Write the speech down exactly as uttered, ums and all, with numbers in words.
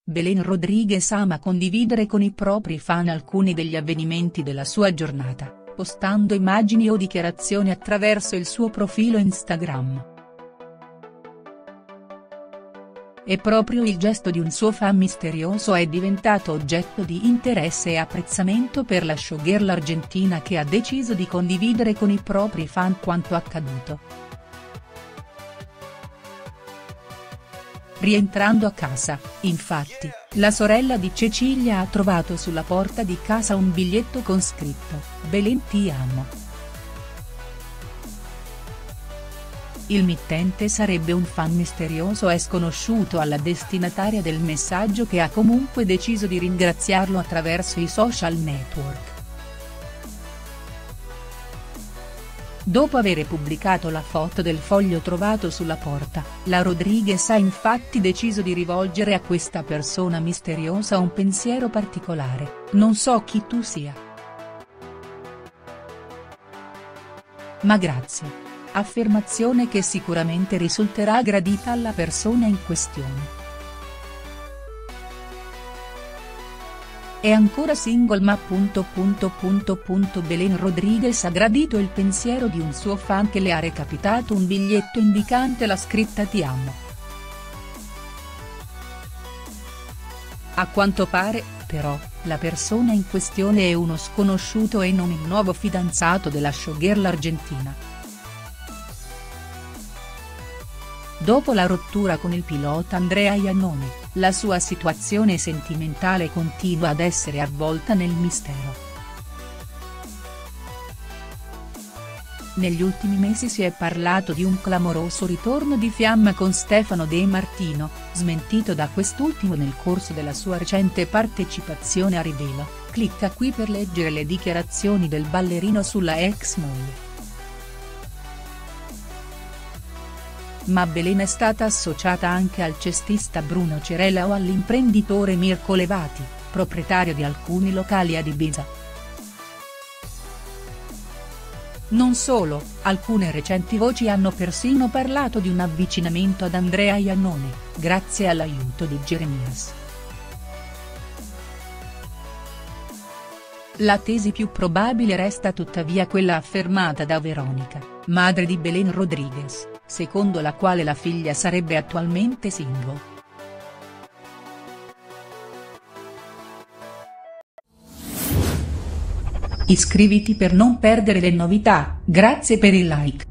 Belén Rodríguez ama condividere con i propri fan alcuni degli avvenimenti della sua giornata, postando immagini o dichiarazioni attraverso il suo profilo Instagram. E proprio il gesto di un suo fan misterioso è diventato oggetto di interesse e apprezzamento per la showgirl argentina, che ha deciso di condividere con i propri fan quanto accaduto. Rientrando a casa, infatti, la sorella di Cecilia ha trovato sulla porta di casa un biglietto con scritto "Belén ti amo". Il mittente sarebbe un fan misterioso e sconosciuto alla destinataria del messaggio, che ha comunque deciso di ringraziarlo attraverso i social network. Dopo aver pubblicato la foto del foglio trovato sulla porta, la Rodríguez ha infatti deciso di rivolgere a questa persona misteriosa un pensiero particolare: "Non so chi tu sia, ma grazie". Affermazione che sicuramente risulterà gradita alla persona in questione. È ancora single ma. Belén Rodríguez ha gradito il pensiero di un suo fan che le ha recapitato un biglietto indicante la scritta "Ti amo". A quanto pare, però, la persona in questione è uno sconosciuto e non il nuovo fidanzato della showgirl argentina. Dopo la rottura con il pilota Andrea Iannone, la sua situazione sentimentale continua ad essere avvolta nel mistero. Negli ultimi mesi si è parlato di un clamoroso ritorno di fiamma con Stefano De Martino, smentito da quest'ultimo nel corso della sua recente partecipazione a Rivelo. Clicca qui per leggere le dichiarazioni del ballerino sulla ex moglie. Ma Belén è stata associata anche al cestista Bruno Cerela o all'imprenditore Mirko Levati, proprietario di alcuni locali ad Ibiza. Non solo, alcune recenti voci hanno persino parlato di un avvicinamento ad Andrea Iannone, grazie all'aiuto di Jeremías. La tesi più probabile resta tuttavia quella affermata da Veronica, madre di Belén Rodríguez, secondo la quale la figlia sarebbe attualmente single. Iscriviti per non perdere le novità, grazie per il like.